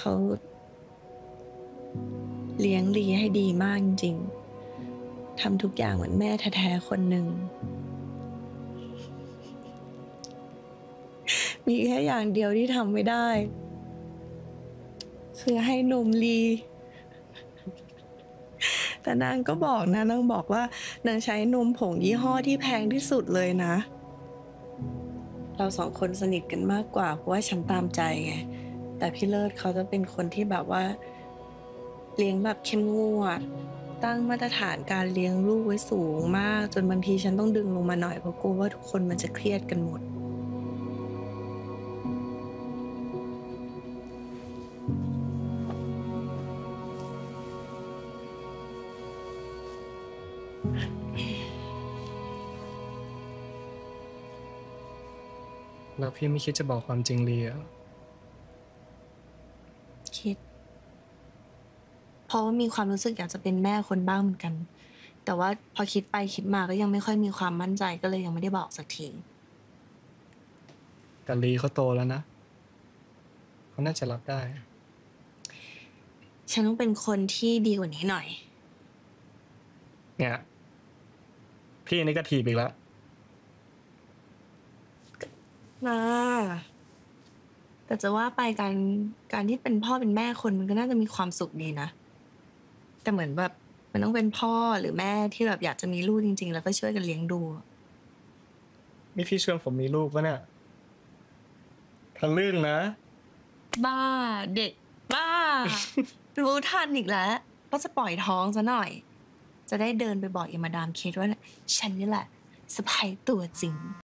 เขาเลี้ยงลีให้ดีมากจริงๆทำทุกอย่างเหมือนแม่แท้ๆคนหนึ่งมีแค่อย่างเดียวที่ทำไม่ได้คือให้นมลีแต่นางก็บอกนะนางบอกว่านางใช้นมผงยี่ห้อที่แพงที่สุดเลยนะเราสองคนสนิทกันมากกว่าเพราะว่าฉันตามใจไงแต่พี่เลิศเขาจะเป็นคนที่แบบว่าเลี้ยงแบบเข้มงวดตั้งมาตรฐานการเลี้ยงลูกไว้สูงมากจนบางทีฉันต้องดึงลงมาหน่อยเพราะกลัวว่าทุกคนมันจะเครียดกันหมดแล้วพี่ไม่คิดจะบอกความจริงเลยอ่ะคิดเพราะว่ามีความรู้สึกอยากจะเป็นแม่คนบ้างเหมือนกันแต่ว่าพอคิดไปคิดมาก็ยังไม่ค่อยมีความมั่นใจก็เลยยังไม่ได้บอกสักทีแต่ลีเขาโตแล้วนะเขาน่าจะรับได้ฉันต้องเป็นคนที่ดีกว่านี้หน่อยเนี่ยพี่นี่ก็ถีบอีกแล้วนะแต่จะว่าไปการที่เป็นพ่อเป็นแม่คนมันก็น่าจะมีความสุขดีนะแต่เหมือนแบบมันต้องเป็นพ่อหรือแม่ที่แบบอยากจะมีลูกจริงๆแล้วก็ช่วยกันเลี้ยงดูนี่พี่ชวนผมมีลูกปะเนี่ยทะลึ่งนะบ้าเด็กบ้า รู้ทันอีกแล้วก็จะปล่อยท้องซะหน่อยจะได้เดินไปบอกยามาดามเคทว่าฉันนี่แหละสะใภ้ตัวจริง